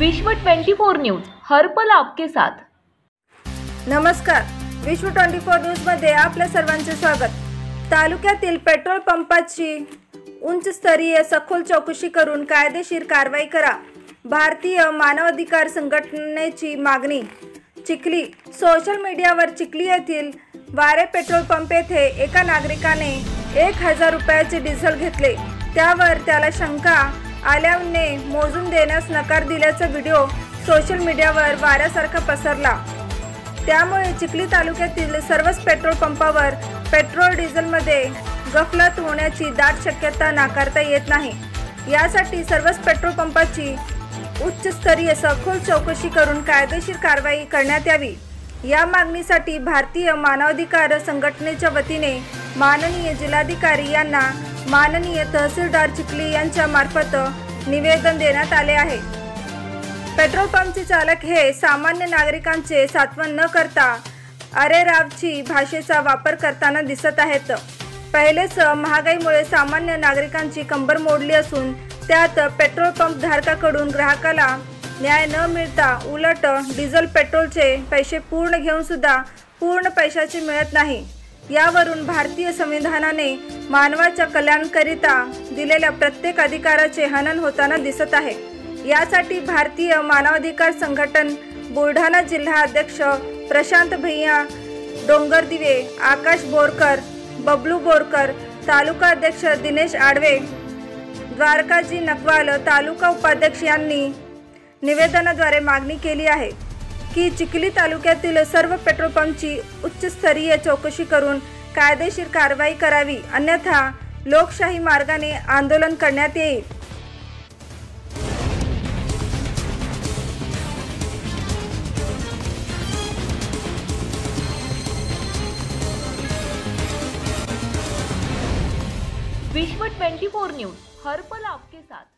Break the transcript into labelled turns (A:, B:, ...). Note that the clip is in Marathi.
A: विश्व 24 न्यूज हर पल आपके साथ।
B: नमस्कार, विश्व 24 न्यूज मध्ये आपल्या सर्वांचे स्वागत। तालुक्यातील पेट्रोल पंपाची उच्चस्तरीय सखोल चौकशी करून कायदेशीर कारवाई करा। भारतीय मानवाधिकार संघटनेची मागणी। चिखली। सोशल मीडियावर चिखली येथील वारे पेट्रोल पंप येथे एका नागरिकाने 1000 रुपयाचे डिझेल घेतले। त्यावर त्याला शंका आल्याने मोजून देण्यास नकार दिल्याचा व्हिडिओ सोशल मीडियावर वाऱ्यासारखा पसरला। त्यामुळे चिखली तालुक्यातील सर्वच पेट्रोल पंपावर पेट्रोल डिझेलमध्ये गफलत होण्याची दाट शक्यता नाकारता येत नाही। यासाठी सर्वच पेट्रोल पंपाची उच्चस्तरीय सखोल चौकशी करून कायदेशीर कारवाई करण्यात यावी। या मागणीसाठी भारतीय मानवाधिकार संघटनेच्या वतीने माननीय जिल्हाधिकारी यांना माननीय तहसीलदार चिखली यांच्या मार्फत निवेदन देण्यात आले आहे। पेट्रोल पंपचे चालक हे सामान्य नागरिकांचे सात्वन न करता अरेरावची भाषेचा वापर करताना दिसत आहेत। पहिलेच महागाईमुळे सामान्य नागरिकांची कंबर मोडली असून त्यात पेट्रोल पंप धारकाकडून ग्राहकाला न्याय न मिळता उलट डिझेल पेट्रोलचे पैसे पूर्ण घेऊन सुद्धा पूर्ण पैशाचे मिळत नाही। यावरून भारतीय संविधानाने मानवाच्या कल्याणाकरिता दिलेल्या प्रत्येक अधिकाराचे हनन होताना दिसत आहे। यासाठी भारतीय मानवाधिकार संघटन बुलढाणा जिल्हा अध्यक्ष प्रशांत भैया डोंगरदिवे, आकाश बोरकर, बबलू बोरकर, तालुका अध्यक्ष दिनेश आडवे, द्वारकाजी नकवाल, तालुका उपाध्यक्ष यांनी निवेदनाद्वारे मागणी केली आहे की चिखली तालुक्यातील सर्व पेट्रोल पंपची उच्चस्तरीय चौकशी करून कायदेशीर कारवाई करावी, अन्यथा लोकशाही मार्गाने आंदोलन करण्यात येईल।
A: विश्व 24 न्यूज हर पल आपके साथ।